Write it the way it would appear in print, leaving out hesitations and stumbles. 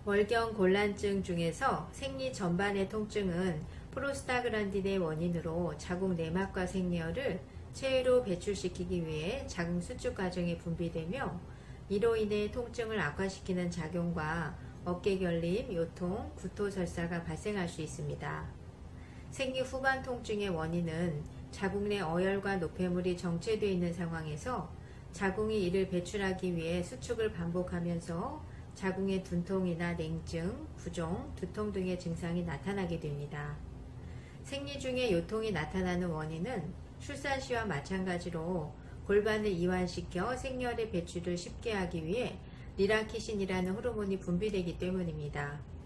월경 곤란증 중에서 생리 전반의 통증은 프로스타그란딘의 원인으로 자궁 내막과 생리혈을 체외로 배출시키기 위해 자궁 수축 과정에 분비되며, 이로 인해 통증을 악화시키는 작용과 어깨 결림, 요통, 구토설사가 발생할 수 있습니다. 생리 후반 통증의 원인은 자궁 내 어혈과 노폐물이 정체되어 있는 상황에서 자궁이 이를 배출하기 위해 수축을 반복하면서 자궁의 둔통이나 냉증, 부종, 두통 등의 증상이 나타나게 됩니다. 생리 중에 요통이 나타나는 원인은 출산 시와 마찬가지로 골반을 이완시켜 생리혈의 배출을 쉽게 하기 위해 리라키신이라는 호르몬이 분비되기 때문입니다.